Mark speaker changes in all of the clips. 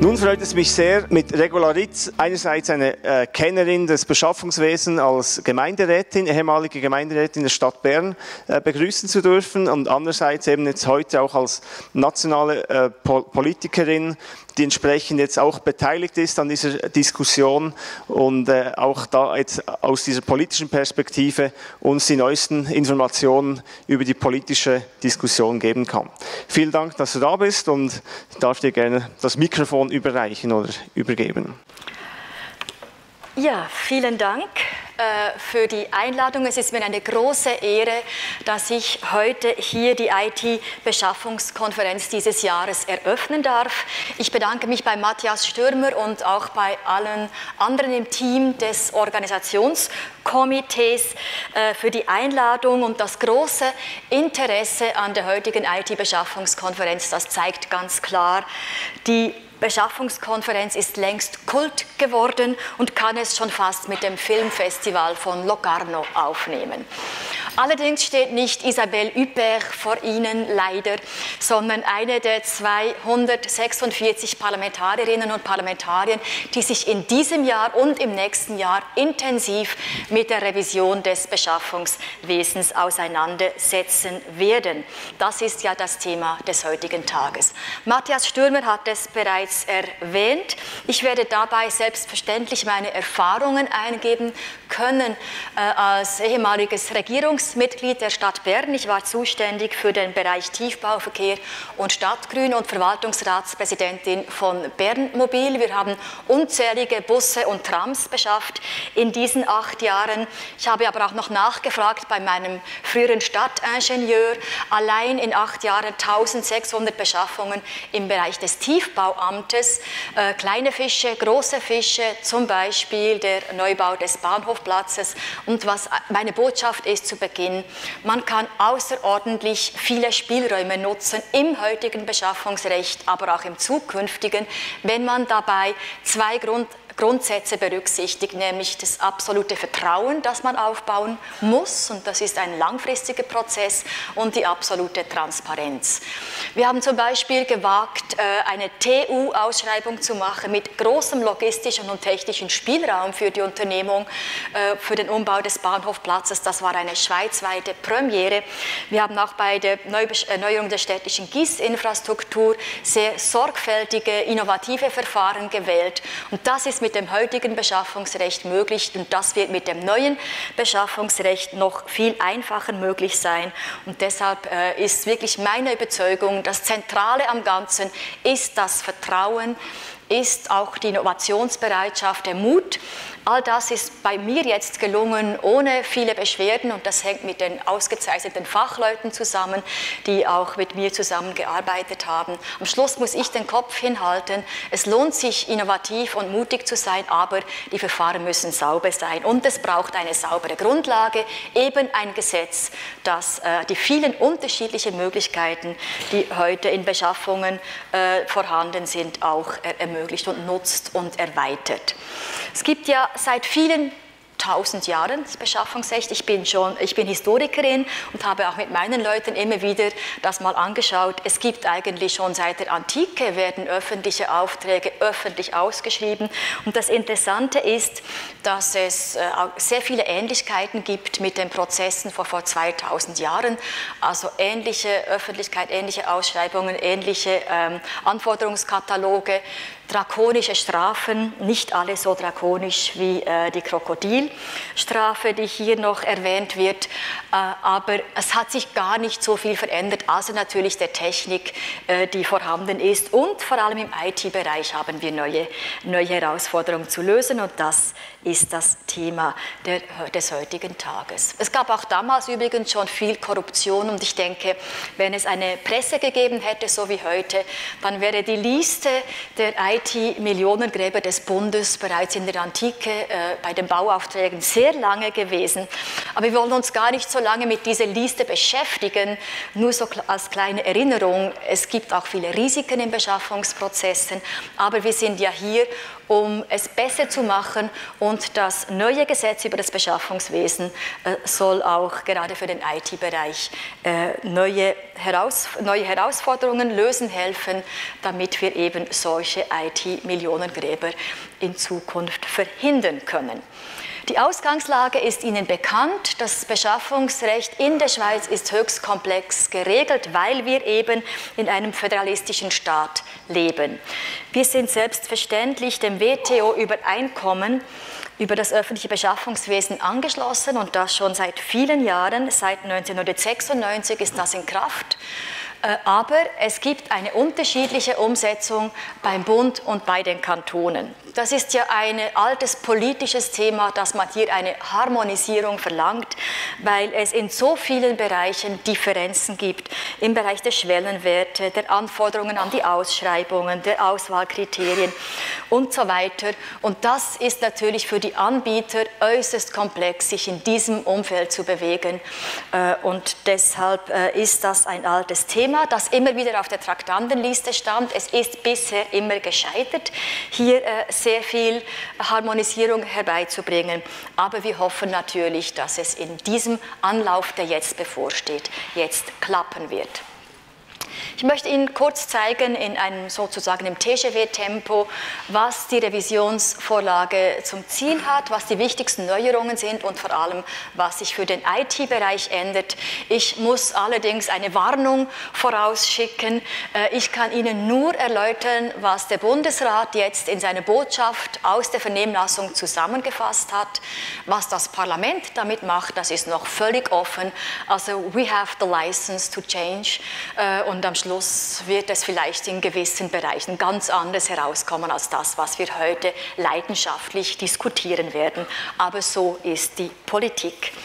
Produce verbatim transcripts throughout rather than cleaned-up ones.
Speaker 1: Nun freut es mich sehr, mit Regula Ritz, einerseits eine äh, Kennerin des Beschaffungswesens als Gemeinderätin, ehemalige Gemeinderätin der Stadt Bern, äh, begrüßen zu dürfen und andererseits eben jetzt heute auch als nationale äh, Politikerin, die entsprechend jetzt auch beteiligt ist an dieser Diskussion und äh, auch da jetzt aus dieser politischen Perspektive uns die neuesten Informationen über die politische Diskussion geben kann. Vielen Dank, dass du da bist und ich darf dir gerne das Mikrofon überreichen oder übergeben.
Speaker 2: Ja, vielen Dank äh, für die Einladung. Es ist mir eine große Ehre, dass ich heute hier die I T-Beschaffungskonferenz dieses Jahres eröffnen darf. Ich bedanke mich bei Matthias Stürmer und auch bei allen anderen im Team des Organisationskomitees äh, für die Einladung und das große Interesse an der heutigen I T-Beschaffungskonferenz. Das zeigt ganz klar, die Beschaffungskonferenz ist längst Kult geworden und kann es schon fast mit dem Filmfestival von Locarno aufnehmen. Allerdings steht nicht Isabelle Huppert vor Ihnen leider, sondern eine der zweihundertsechsundvierzig Parlamentarierinnen und Parlamentarier, die sich in diesem Jahr und im nächsten Jahr intensiv mit der Revision des Beschaffungswesens auseinandersetzen werden. Das ist ja das Thema des heutigen Tages. Matthias Stürmer hat es bereits erwähnt. Ich werde dabei selbstverständlich meine Erfahrungen eingeben können äh, als ehemaliges Regierungsmitglied der Stadt Bern. Ich war zuständig für den Bereich Tiefbau, Verkehr und Stadtgrün und Verwaltungsratspräsidentin von Bernmobil. Wir haben unzählige Busse und Trams beschafft in diesen acht Jahren. Ich habe aber auch noch nachgefragt bei meinem früheren Stadtingenieur. Allein in acht Jahren eintausendsechshundert Beschaffungen im Bereich des Tiefbauamtes. Äh, kleine Fische, große Fische, zum Beispiel der Neubau des Bahnhofplatzes. Und was meine Botschaft ist zu Beginn, man kann außerordentlich viele Spielräume nutzen im heutigen Beschaffungsrecht, aber auch im zukünftigen, wenn man dabei zwei Grund Grundsätze berücksichtigt, nämlich das absolute Vertrauen, das man aufbauen muss, und das ist ein langfristiger Prozess, und die absolute Transparenz. Wir haben zum Beispiel gewagt, eine T U-Ausschreibung zu machen mit großem logistischen und technischen Spielraum für die Unternehmung, für den Umbau des Bahnhofplatzes. Das war eine schweizweite Premiere. Wir haben auch bei der Erneuerung der städtischen Gießinfrastruktur sehr sorgfältige, innovative Verfahren gewählt, und das ist mit dem heutigen Beschaffungsrecht möglich, und das wird mit dem neuen Beschaffungsrecht noch viel einfacher möglich sein. Und deshalb äh, ist wirklich meine Überzeugung, das Zentrale am Ganzen ist das Vertrauen, ist auch die Innovationsbereitschaft, der Mut. All das ist bei mir jetzt gelungen, ohne viele Beschwerden, und das hängt mit den ausgezeichneten Fachleuten zusammen, die auch mit mir zusammengearbeitet haben. Am Schluss muss ich den Kopf hinhalten. Es lohnt sich, innovativ und mutig zu sein, aber die Verfahren müssen sauber sein, und es braucht eine saubere Grundlage, eben ein Gesetz, das äh, die vielen unterschiedlichen Möglichkeiten, die heute in Beschaffungen äh, vorhanden sind, auch er ermöglicht und nutzt und erweitert. Es gibt ja seit vielen tausend Jahren das Beschaffungsrecht. Ich bin schon, ich bin Historikerin und habe auch mit meinen Leuten immer wieder das mal angeschaut. Es gibt eigentlich schon seit der Antike werden öffentliche Aufträge öffentlich ausgeschrieben. Und das Interessante ist, dass es sehr viele Ähnlichkeiten gibt mit den Prozessen vor, vor zweitausend Jahren. Also ähnliche Öffentlichkeit, ähnliche Ausschreibungen, ähnliche ähm, Anforderungskataloge, drakonische Strafen, nicht alle so drakonisch wie äh, die Krokodilstrafe, die hier noch erwähnt wird, äh, aber es hat sich gar nicht so viel verändert, also natürlich der Technik, äh, die vorhanden ist, und vor allem im I T-Bereich haben wir neue, neue Herausforderungen zu lösen, und das ist das Thema der, des heutigen Tages. Es gab auch damals übrigens schon viel Korruption, und ich denke, wenn es eine Presse gegeben hätte, so wie heute, dann wäre die Liste der I T-Millionengräber des Bundes bereits in der Antike äh, bei den Bauaufträgen sehr lange gewesen. Aber wir wollen uns gar nicht so lange mit dieser Liste beschäftigen, nur so als kleine Erinnerung. Es gibt auch viele Risiken in Beschaffungsprozessen, aber wir sind ja hier, um es besser zu machen, und das neue Gesetz über das Beschaffungswesen äh, soll auch gerade für den I T-Bereich äh, neue, Heraus neue Herausforderungen lösen helfen, damit wir eben solche I T-Millionengräber in Zukunft verhindern können. Die Ausgangslage ist Ihnen bekannt. Das Beschaffungsrecht in der Schweiz ist höchst komplex geregelt, weil wir eben in einem föderalistischen Staat leben. Wir sind selbstverständlich dem W T O-Übereinkommen über das öffentliche Beschaffungswesen angeschlossen, und das schon seit vielen Jahren. Seit neunzehnhundertsechsundneunzig ist das in Kraft. Aber es gibt eine unterschiedliche Umsetzung beim Bund und bei den Kantonen. Das ist ja ein altes politisches Thema, dass man hier eine Harmonisierung verlangt, weil es in so vielen Bereichen Differenzen gibt. Im Bereich der Schwellenwerte, der Anforderungen an die Ausschreibungen, der Auswahlkriterien und so weiter. Und das ist natürlich für die Anbieter äußerst komplex, sich in diesem Umfeld zu bewegen. Und deshalb ist das ein altes Thema, das immer wieder auf der Traktandenliste stand. Es ist bisher immer gescheitert, hier sehr viel Harmonisierung herbeizubringen. Aber wir hoffen natürlich, dass es in diesem Anlauf, der jetzt bevorsteht, jetzt klappen wird. Ich möchte Ihnen kurz zeigen, in einem sozusagen im T G W-Tempo, was die Revisionsvorlage zum Ziel hat, was die wichtigsten Neuerungen sind und vor allem, was sich für den I T-Bereich ändert. Ich muss allerdings eine Warnung vorausschicken. Ich kann Ihnen nur erläutern, was der Bundesrat jetzt in seiner Botschaft aus der Vernehmlassung zusammengefasst hat. Was das Parlament damit macht, das ist noch völlig offen. Also, we have the license to change. Und am Schluss wird es vielleicht in gewissen Bereichen ganz anders herauskommen als das, was wir heute leidenschaftlich diskutieren werden. Aber so ist die Politik.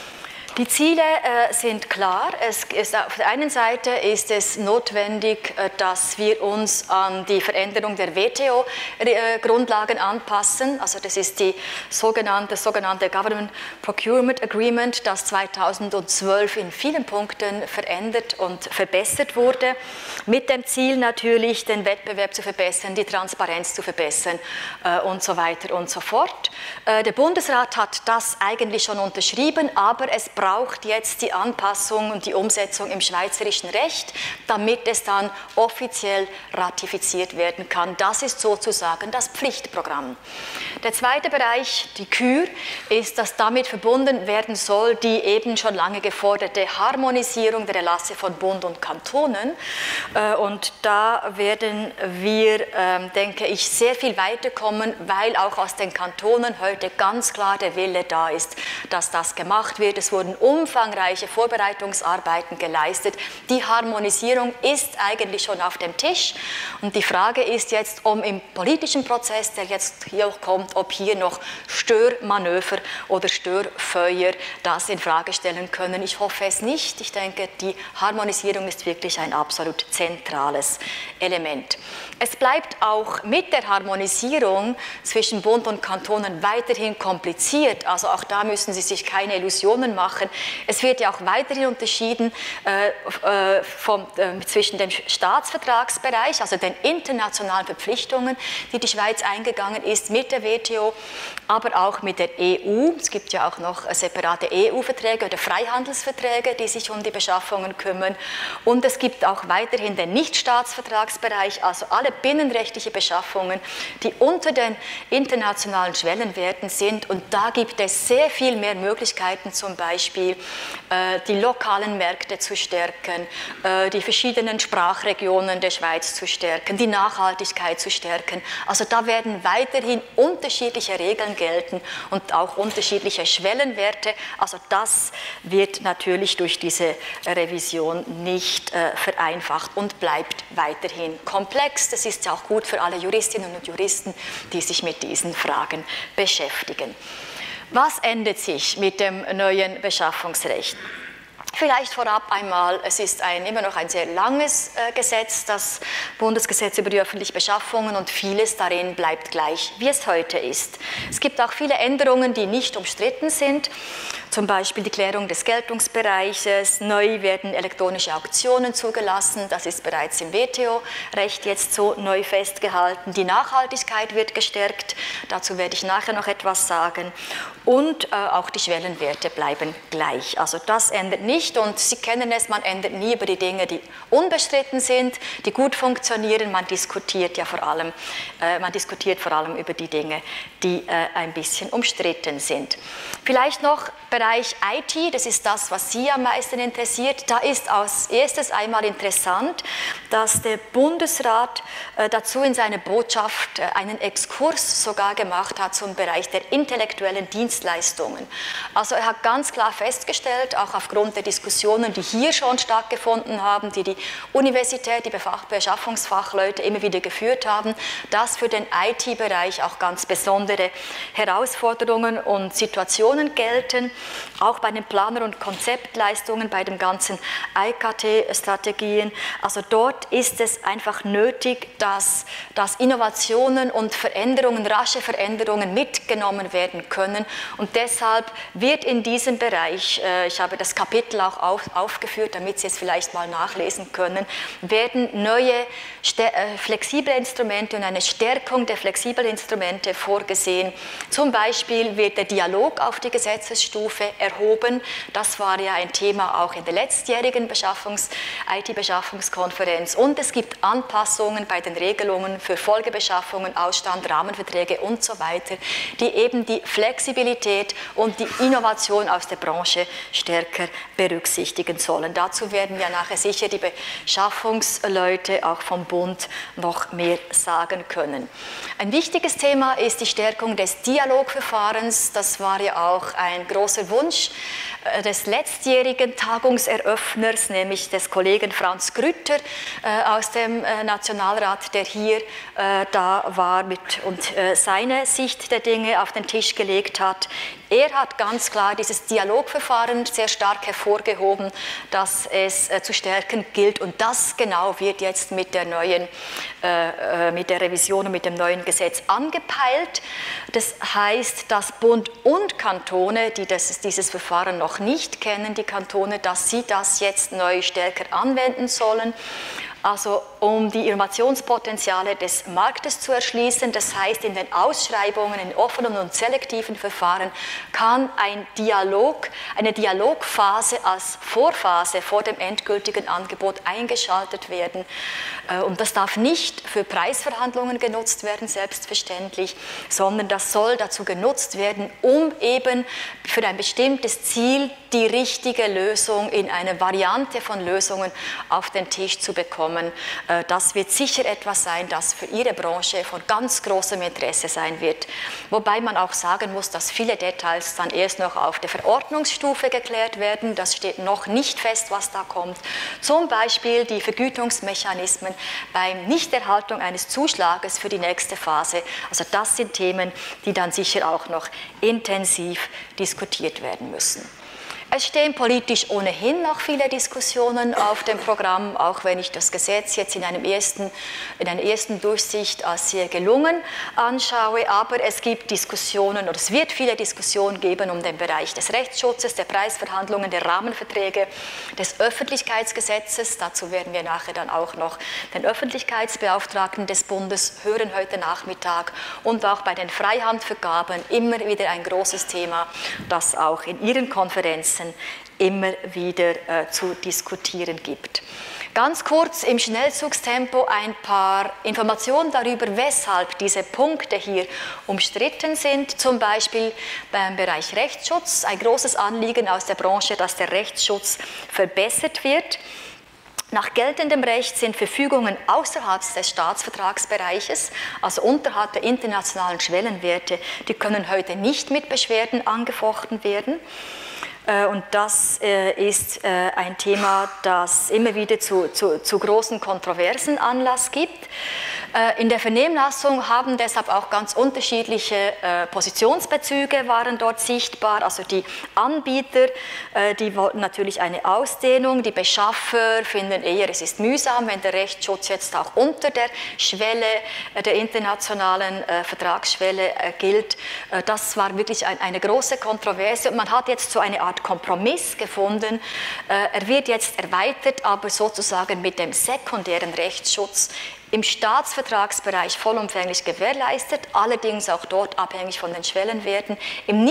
Speaker 2: Die Ziele äh, sind klar. Es ist, auf der einen Seite ist es notwendig, äh, dass wir uns an die Veränderung der W T O-Grundlagen anpassen. Also das ist die sogenannte, das sogenannte Government Procurement Agreement, das zweitausendzwölf in vielen Punkten verändert und verbessert wurde, mit dem Ziel natürlich, den Wettbewerb zu verbessern, die Transparenz zu verbessern äh, und so weiter und so fort. Äh, der Bundesrat hat das eigentlich schon unterschrieben, aber es braucht braucht jetzt die Anpassung und die Umsetzung im schweizerischen Recht, damit es dann offiziell ratifiziert werden kann. Das ist sozusagen das Pflichtprogramm. Der zweite Bereich, die Kür, ist, dass damit verbunden werden soll die eben schon lange geforderte Harmonisierung der Erlasse von Bund und Kantonen. Und da werden wir, denke ich, sehr viel weiterkommen, weil auch aus den Kantonen heute ganz klar der Wille da ist, dass das gemacht wird. Es wurden umfangreiche Vorbereitungsarbeiten geleistet. Die Harmonisierung ist eigentlich schon auf dem Tisch. Und die Frage ist jetzt, um im politischen Prozess, der jetzt hier auch kommt, ob hier noch Störmanöver oder Störfeuer das in Frage stellen können. Ich hoffe es nicht. Ich denke, die Harmonisierung ist wirklich ein absolut zentrales Element. Es bleibt auch mit der Harmonisierung zwischen Bund und Kantonen weiterhin kompliziert. Also auch da müssen Sie sich keine Illusionen machen. Es wird ja auch weiterhin unterschieden äh, vom, äh, zwischen dem Staatsvertragsbereich, also den internationalen Verpflichtungen, die die Schweiz eingegangen ist mit der W T O, aber auch mit der E U. Es gibt ja auch noch separate E U-Verträge oder Freihandelsverträge, die sich um die Beschaffungen kümmern. Und es gibt auch weiterhin den Nichtstaatsvertragsbereich, also alle binnenrechtliche Beschaffungen, die unter den internationalen Schwellenwerten sind. Und da gibt es sehr viel mehr Möglichkeiten, zum Beispiel äh, die lokalen Märkte zu stärken, äh, die verschiedenen Sprachregionen der Schweiz zu stärken, die Nachhaltigkeit zu stärken. Also da werden weiterhin unterschiedliche Regeln gelten und auch unterschiedliche Schwellenwerte. Also das wird natürlich durch diese Revision nicht äh, vereinfacht und bleibt weiterhin komplex. Das ist ja auch gut für alle Juristinnen und Juristen, die sich mit diesen Fragen beschäftigen. Was ändert sich mit dem neuen Beschaffungsrecht? Vielleicht vorab einmal, es ist ein, immer noch ein sehr langes äh, Gesetz, das Bundesgesetz über die öffentlichen Beschaffungen, und vieles darin bleibt gleich, wie es heute ist. Es gibt auch viele Änderungen, die nicht umstritten sind. zum Beispiel die Klärung des Geltungsbereiches, neu werden elektronische Auktionen zugelassen, das ist bereits im W T O-Recht jetzt so neu festgehalten, die Nachhaltigkeit wird gestärkt, dazu werde ich nachher noch etwas sagen, und äh, auch die Schwellenwerte bleiben gleich, also das ändert nicht und Sie kennen es, man ändert nie über die Dinge, die unbestritten sind, die gut funktionieren, man diskutiert ja vor allem, äh, man diskutiert vor allem über die Dinge, die äh, ein bisschen umstritten sind. Vielleicht noch Bereich I T, das ist das, was Sie am meisten interessiert. Da ist als erstes einmal interessant, dass der Bundesrat äh, dazu in seiner Botschaft äh, einen Exkurs sogar gemacht hat zum Bereich der intellektuellen Dienstleistungen. Also er hat ganz klar festgestellt, auch aufgrund der Diskussionen, die hier schon stattgefunden haben, die die Universität, die Beschaffungsfachleute immer wieder geführt haben, dass für den I T-Bereich auch ganz besondere Herausforderungen und Situationen gelten, auch bei den Planer- und Konzeptleistungen, bei den ganzen I K T-Strategien. Also dort ist es einfach nötig, dass, dass Innovationen und Veränderungen, rasche Veränderungen mitgenommen werden können und deshalb wird in diesem Bereich, äh, ich habe das Kapitel auch auf, aufgeführt, damit Sie es vielleicht mal nachlesen können, werden neue äh, flexible Instrumente und eine Stärkung der flexiblen Instrumente vorgesehen. Zum Beispiel wird der Dialog auf die Gesetzesstufe erhoben. Das war ja ein Thema auch in der letztjährigen I T-Beschaffungskonferenz. Und es gibt Anpassungen bei den Regelungen für Folgebeschaffungen, Ausstand, Rahmenverträge und so weiter, die eben die Flexibilität und die Innovation aus der Branche stärker berücksichtigen sollen. Dazu werden ja nachher sicher die Beschaffungsleute auch vom Bund noch mehr sagen können. Ein wichtiges Thema ist die Stärkung des Dialogverfahrens. Das war ja auch ein großer Wunsch des letztjährigen Tagungseröffners, nämlich des Kollegen Franz Grütter äh, aus dem äh, Nationalrat, der hier äh, da war mit, und äh, seine Sicht der Dinge auf den Tisch gelegt hat. Er hat ganz klar dieses Dialogverfahren sehr stark hervorgehoben, dass es äh, zu stärken gilt und das genau wird jetzt mit der neuen, äh, mit der Revision und mit dem neuen Gesetz angepeilt. Das heißt, dass Bund und Kantone, die das, dieses Verfahren noch nicht kennen, die Kantone, dass sie das jetzt neu stärker anwenden sollen. Also um die Innovationspotenziale des Marktes zu erschließen, das heißt in den Ausschreibungen, in offenen und selektiven Verfahren kann ein Dialog, eine Dialogphase als Vorphase vor dem endgültigen Angebot eingeschaltet werden. Und das darf nicht für Preisverhandlungen genutzt werden, selbstverständlich, sondern das soll dazu genutzt werden, um eben für ein bestimmtes Ziel die richtige Lösung in einer Variante von Lösungen auf den Tisch zu bekommen. Das wird sicher etwas sein, das für Ihre Branche von ganz großem Interesse sein wird. Wobei man auch sagen muss, dass viele Details dann erst noch auf der Verordnungsstufe geklärt werden. Das steht noch nicht fest, was da kommt. Zum Beispiel die Vergütungsmechanismen bei Nichterhaltung eines Zuschlages für die nächste Phase. Also das sind Themen, die dann sicher auch noch intensiv diskutiert werden müssen. Es stehen politisch ohnehin noch viele Diskussionen auf dem Programm, auch wenn ich das Gesetz jetzt in, einem ersten, in einer ersten Durchsicht als sehr gelungen anschaue. Aber es gibt Diskussionen, oder es wird viele Diskussionen geben um den Bereich des Rechtsschutzes, der Preisverhandlungen, der Rahmenverträge, des Öffentlichkeitsgesetzes. Dazu werden wir nachher dann auch noch den Öffentlichkeitsbeauftragten des Bundes hören heute Nachmittag. Und auch bei den Freihandvergaben immer wieder ein großes Thema, das auch in Ihren Konferenzen immer wieder äh, zu diskutieren gibt. Ganz kurz im Schnellzugstempo ein paar Informationen darüber, weshalb diese Punkte hier umstritten sind. Zum Beispiel beim Bereich Rechtsschutz, ein großes Anliegen aus der Branche, dass der Rechtsschutz verbessert wird. Nach geltendem Recht sind Verfügungen außerhalb des Staatsvertragsbereiches, also unterhalb der internationalen Schwellenwerte, die können heute nicht mit Beschwerden angefochten werden. Und das ist ein Thema, das immer wieder zu, zu, zu großen Kontroversen Anlass gibt. In der Vernehmlassung haben deshalb auch ganz unterschiedliche Positionsbezüge waren dort sichtbar. Also die Anbieter, die wollten natürlich eine Ausdehnung, die Beschaffer finden eher, es ist mühsam, wenn der Rechtsschutz jetzt auch unter der Schwelle, der internationalen Vertragsschwelle gilt. Das war wirklich eine große Kontroverse und man hat jetzt so eine Art Kompromiss gefunden. Er wird jetzt erweitert, aber sozusagen mit dem sekundären Rechtsschutz im Staatsvertragsbereich vollumfänglich gewährleistet, allerdings auch dort abhängig von den Schwellenwerten. Im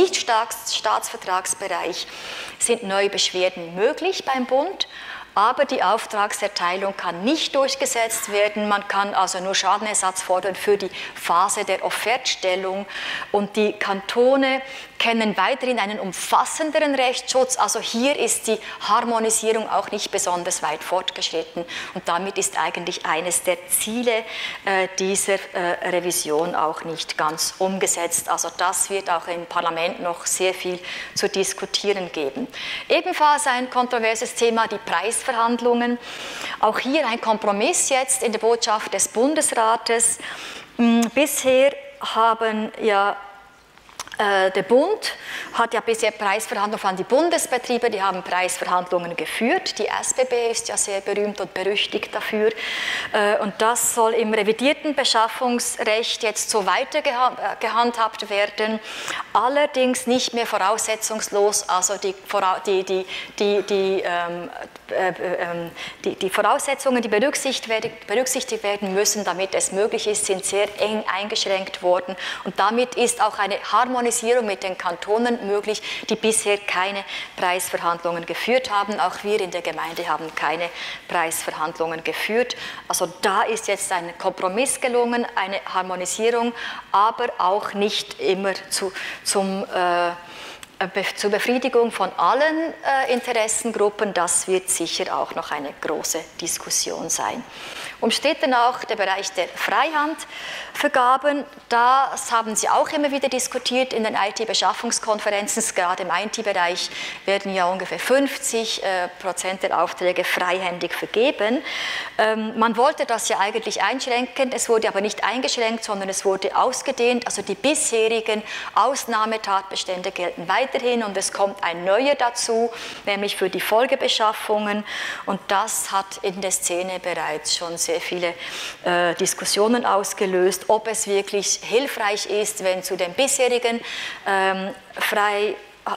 Speaker 2: Nicht-Staatsvertragsbereich sind neue Beschwerden möglich beim Bund, aber die Auftragserteilung kann nicht durchgesetzt werden. Man kann also nur Schadenersatz fordern für die Phase der Offertstellung. Und die Kantone kennen weiterhin einen umfassenderen Rechtsschutz. Also hier ist die Harmonisierung auch nicht besonders weit fortgeschritten. Und damit ist eigentlich eines der Ziele äh, dieser äh, Revision auch nicht ganz umgesetzt. Also das wird auch im Parlament noch sehr viel zu diskutieren geben. Ebenfalls ein kontroverses Thema, die Preisverhandlungen. Auch hier ein Kompromiss jetzt in der Botschaft des Bundesrates. Bisher haben ja der Bund hat ja bisher Preisverhandlungen an die Bundesbetriebe, die haben Preisverhandlungen geführt. Die S B B ist ja sehr berühmt und berüchtigt dafür. Und das soll im revidierten Beschaffungsrecht jetzt so weiter gehandhabt werden. Allerdings nicht mehr voraussetzungslos, also die, die, die, die, die, ähm, äh, die, die Voraussetzungen, die berücksichtigt werden, berücksichtigt werden müssen, damit es möglich ist, sind sehr eng eingeschränkt worden. Und damit ist auch eine Harmonisierung mit den Kantonen möglich, die bisher keine Preisverhandlungen geführt haben. Auch wir in der Gemeinde haben keine Preisverhandlungen geführt. Also da ist jetzt ein Kompromiss gelungen, eine Harmonisierung, aber auch nicht immer zu, zum äh, zur Befriedigung von allen äh, Interessengruppen. Das wird sicher auch noch eine große Diskussion sein. Umstritten auch der Bereich der Freihandvergaben. Das haben Sie auch immer wieder diskutiert in den I T-Beschaffungskonferenzen. Gerade im I T-Bereich werden ja ungefähr fünfzig Prozent der Aufträge freihändig vergeben. Ähm, man wollte das ja eigentlich einschränken, es wurde aber nicht eingeschränkt, sondern es wurde ausgedehnt. Also die bisherigen Ausnahmetatbestände gelten weiterhin und es kommt ein neuer dazu, nämlich für die Folgebeschaffungen. Und das hat in der Szene bereits schon sehr viele äh, Diskussionen ausgelöst, ob es wirklich hilfreich ist, wenn zu den bisherigen ähm, Frei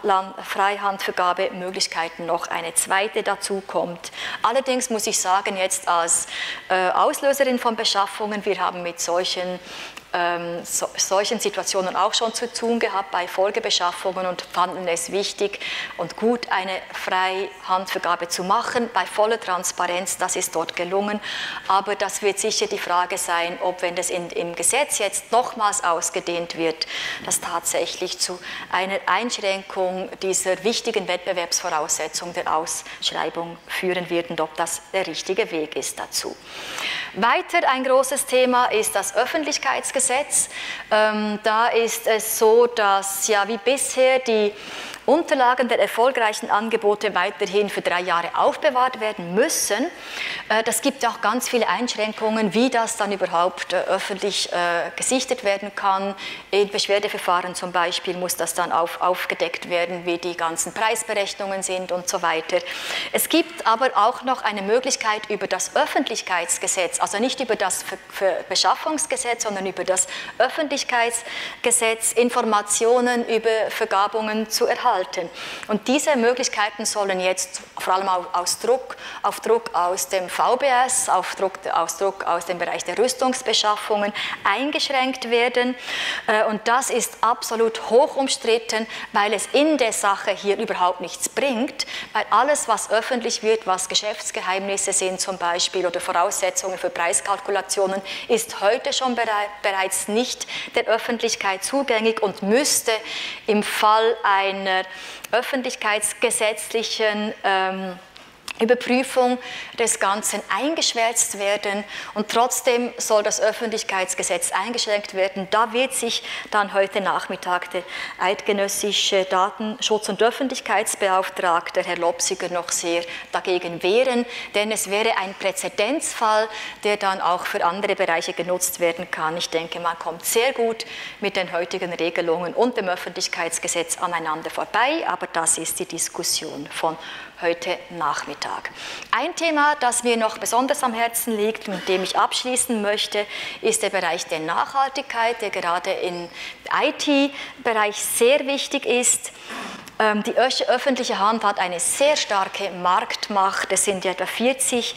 Speaker 2: Freihandvergabemöglichkeiten noch eine zweite dazu kommt. Allerdings muss ich sagen, jetzt als äh, Auslöserin von Beschaffungen, wir haben mit solchen ähm, so, solchen Situationen auch schon zu tun gehabt bei Folgebeschaffungen und fanden es wichtig und gut, eine Freihandvergabe zu machen, bei voller Transparenz, das ist dort gelungen, aber das wird sicher die Frage sein, ob, wenn das in, im Gesetz jetzt nochmals ausgedehnt wird, das tatsächlich zu einer Einschränkung dieser wichtigen Wettbewerbsvoraussetzung der Ausschreibung führen wird und ob das der richtige Weg ist dazu. Weiter ein großes Thema ist das Öffentlichkeitsgesetz. Ähm, da ist es so, dass ja wie bisher die Unterlagen der erfolgreichen Angebote weiterhin für drei Jahre aufbewahrt werden müssen. Das gibt auch ganz viele Einschränkungen, wie das dann überhaupt öffentlich gesichtet werden kann. In Beschwerdeverfahren zum Beispiel muss das dann auf, aufgedeckt werden, wie die ganzen Preisberechnungen sind und so weiter. Es gibt aber auch noch eine Möglichkeit über das Öffentlichkeitsgesetz, also nicht über das Beschaffungsgesetz, sondern über das Öffentlichkeitsgesetz, Informationen über Vergabungen zu erhalten. Und diese Möglichkeiten sollen jetzt vor allem aus Druck, auf Druck aus dem V B S, auf Druck, aus Druck aus dem Bereich der Rüstungsbeschaffungen eingeschränkt werden. Und das ist absolut hoch umstritten, weil es in der Sache hier überhaupt nichts bringt, weil alles, was öffentlich wird, was Geschäftsgeheimnisse sind zum Beispiel oder Voraussetzungen für Preiskalkulationen, ist heute schon bereits nicht der Öffentlichkeit zugänglich und müsste im Fall einer öffentlichkeitsgesetzlichen ähm, Überprüfung des Ganzen eingeschwärzt werden und trotzdem soll das Öffentlichkeitsgesetz eingeschränkt werden. Da wird sich dann heute Nachmittag der eidgenössische Datenschutz- und Öffentlichkeitsbeauftragte, Herr Lopsiger, noch sehr dagegen wehren, denn es wäre ein Präzedenzfall, der dann auch für andere Bereiche genutzt werden kann. Ich denke, man kommt sehr gut mit den heutigen Regelungen und dem Öffentlichkeitsgesetz aneinander vorbei, aber das ist die Diskussion von heute Nachmittag. Ein Thema, das mir noch besonders am Herzen liegt, mit dem ich abschließen möchte, ist der Bereich der Nachhaltigkeit, der gerade im I T-Bereich sehr wichtig ist. Die öffentliche Hand hat eine sehr starke Marktmacht. Es sind etwa vierzig,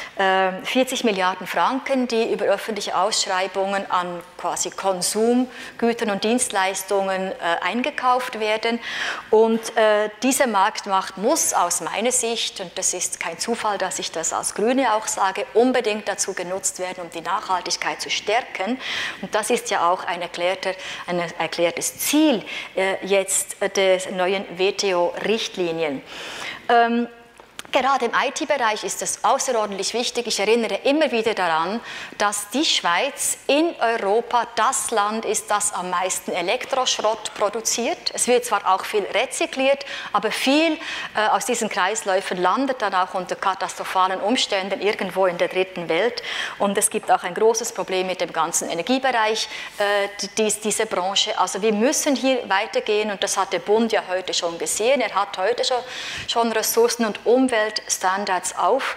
Speaker 2: vierzig Milliarden Franken, die über öffentliche Ausschreibungen an quasi Konsumgütern und Dienstleistungen eingekauft werden. Und diese Marktmacht muss aus meiner Sicht, und das ist kein Zufall, dass ich das als Grüne auch sage, unbedingt dazu genutzt werden, um die Nachhaltigkeit zu stärken. Und das ist ja auch ein, erklärter, ein erklärtes Ziel jetzt des neuen W T O-Richtlinien. Ähm, Gerade im I T-Bereich ist es außerordentlich wichtig. Ich erinnere immer wieder daran, dass die Schweiz in Europa das Land ist, das am meisten Elektroschrott produziert. Es wird zwar auch viel rezykliert, aber viel äh, aus diesen Kreisläufen landet dann auch unter katastrophalen Umständen irgendwo in der dritten Welt. Und es gibt auch ein großes Problem mit dem ganzen Energiebereich, äh, dies, diese Branche. Also wir müssen hier weitergehen und das hat der Bund ja heute schon gesehen. Er hat heute schon, schon Ressourcen und Umwelt Standards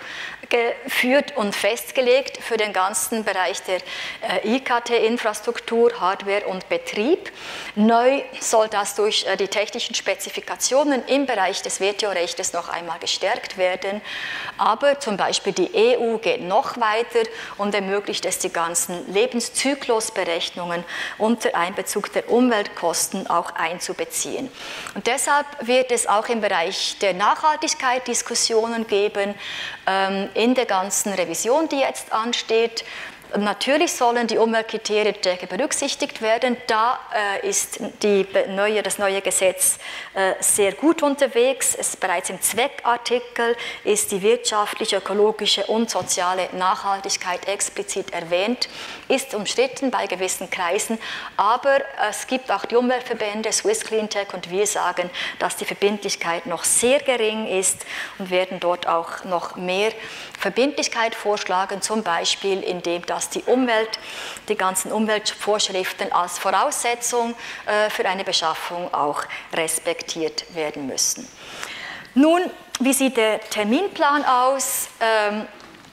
Speaker 2: aufgeführt und festgelegt für den ganzen Bereich der I K T-Infrastruktur, Hardware und Betrieb. Neu soll das durch die technischen Spezifikationen im Bereich des W T O-Rechtes noch einmal gestärkt werden. Aber zum Beispiel die E U geht noch weiter und ermöglicht es, die ganzen Lebenszyklusberechnungen unter Einbezug der Umweltkosten auch einzubeziehen. Und deshalb wird es auch im Bereich der Nachhaltigkeit Diskussionen geben ähm, in der ganzen Revision, die jetzt ansteht. Natürlich sollen die Umweltkriterien stärker berücksichtigt werden. Da äh, ist die neue, das neue Gesetz äh, sehr gut unterwegs. Es, bereits im Zweckartikel ist die wirtschaftliche, ökologische und soziale Nachhaltigkeit explizit erwähnt. Ist umstritten bei gewissen Kreisen, aber es gibt auch die Umweltverbände, Swiss Cleantech, und wir sagen, dass die Verbindlichkeit noch sehr gering ist und werden dort auch noch mehr Verbindlichkeit vorschlagen, zum Beispiel indem das die Umwelt, die ganzen Umweltvorschriften als Voraussetzung äh, für eine Beschaffung auch respektiert werden müssen. Nun, wie sieht der Terminplan aus? Ähm,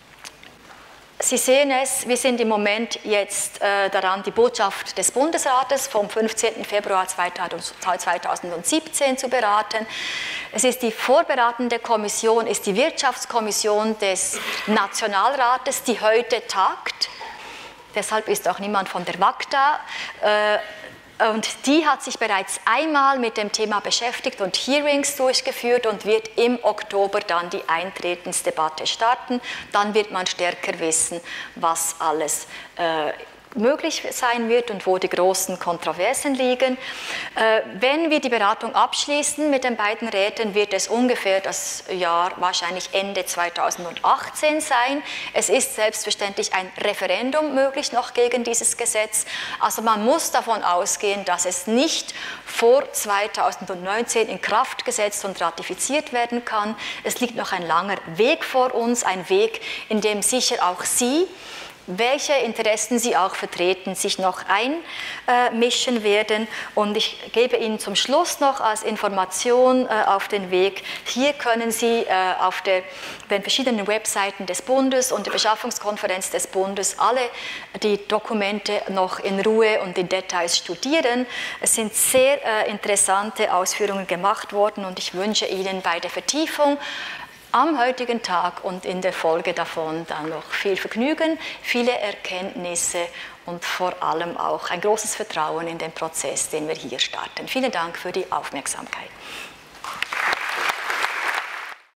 Speaker 2: Sie sehen es, wir sind im Moment jetzt äh, daran, die Botschaft des Bundesrates vom fünfzehnten Februar zweitausendsiebzehn zu beraten. Es ist die vorberatende Kommission, ist die Wirtschaftskommission des Nationalrates, die heute tagt. Deshalb ist auch niemand von der W A C da. Äh, Und die hat sich bereits einmal mit dem Thema beschäftigt und Hearings durchgeführt und wird im Oktober dann die Eintretensdebatte starten. Dann wird man stärker wissen, was alles äh, möglich sein wird und wo die großen Kontroversen liegen. Äh, wenn wir die Beratung abschließen mit den beiden Räten, wird es ungefähr das Jahr wahrscheinlich Ende zweitausendachtzehn sein. Es ist selbstverständlich ein Referendum möglich noch gegen dieses Gesetz. Also man muss davon ausgehen, dass es nicht vor zweitausendneunzehn in Kraft gesetzt und ratifiziert werden kann. Es liegt noch ein langer Weg vor uns, ein Weg, in dem sicher auch Sie, welche Interessen Sie auch vertreten, sich noch einmischen werden. Und ich gebe Ihnen zum Schluss noch als Information äh, auf den Weg, hier können Sie äh, auf der, den verschiedenen Webseiten des Bundes und der Beschaffungskonferenz des Bundes alle die Dokumente noch in Ruhe und in Details studieren. Es sind sehr äh, interessante Ausführungen gemacht worden und ich wünsche Ihnen bei der Vertiefung am heutigen Tag und in der Folge davon dann noch viel Vergnügen, viele Erkenntnisse und vor allem auch ein großes Vertrauen in den Prozess, den wir hier starten. Vielen Dank für die Aufmerksamkeit.